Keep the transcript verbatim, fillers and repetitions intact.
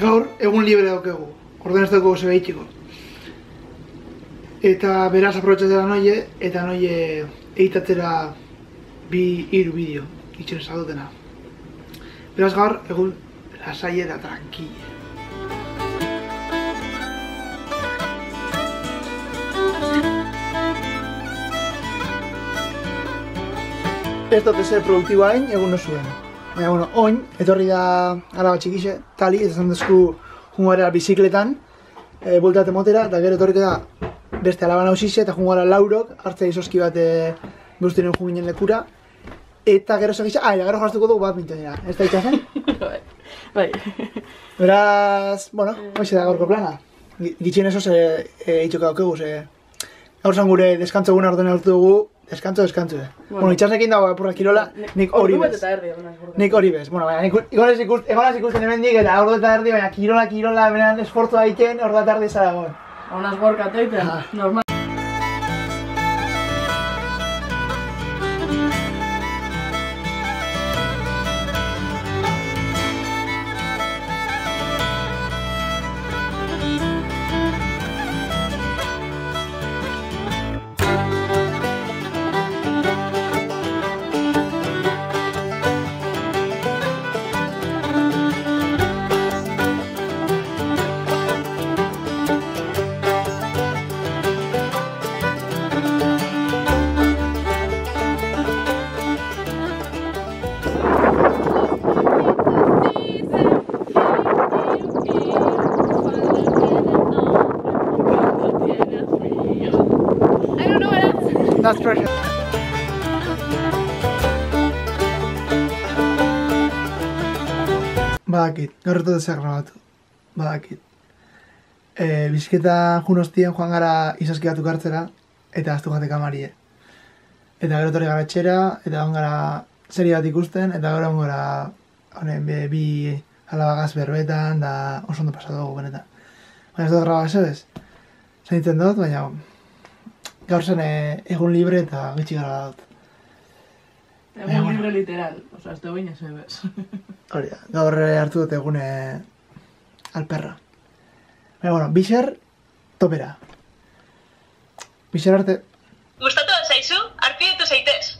Gaur, egun libre daukegu, orduan ez dugu zebe itxiko. Eta beraz aprobetxatzera noie, eta noie editatzera bi hiru bideo, itxen zadutena. Beraz gaur, egun lasai eta tranquille. Ez dut ezer produktiboa hain, egun nosuen. Baina, bueno, oin, etorri da alaba txikixe, tali, ez esan dezku jungoara bizikletan, e, bultate motera, eta gero etorriko da beste alaba nausixe, eta jungoara laurok, hartzea izoski bat e, guztinen junginen lekura, eta gero segixe, ah, eta gero jaztuko dugu bat mintonera, ez da itxasen? Bai. Beraz, bueno, hoxe da gaurko plana. Gitxien esoz e, e, itxoka daukegu, ze gaur zan gure deskantzo eguna orduan hartu dugu, deskantzo, deskantzo. Bueno, bueno itxasnekin dago apurra kirola, nik hori bez. Nik hori bez. Bueno, baina, egonaz ikusten, ikusten hemendik eta ordu eta erdi, baina kirola, kirola, benean esfortzua egiten, ordu eta erdi zara goen. Honaz gorka teiten, normal. That's perfect. Badakit, gaur eto deseak grabatu. Badakit. E, biziketa jun hostien joan gara izazki batuk hartzera, eta aztu jate kamarie. Eta gero torri gara etxera, eta egon gara serie bat ikusten, eta gero egon gara honen, be, bi alabagaz berbetan, da oso ondo pasatu dugu benetan. Baina ez dut grabak zebez. Zainitzen dut, baina gaur zen egun libre eta gitxi gara dut. Egun libre literal, oza, ez da baina zebez. Hori da, gaur hartu dut egune alperra. Baina, bueno, bixer, topera. Bixer arte. Gustatu da zaizu, arpidetu zaitez.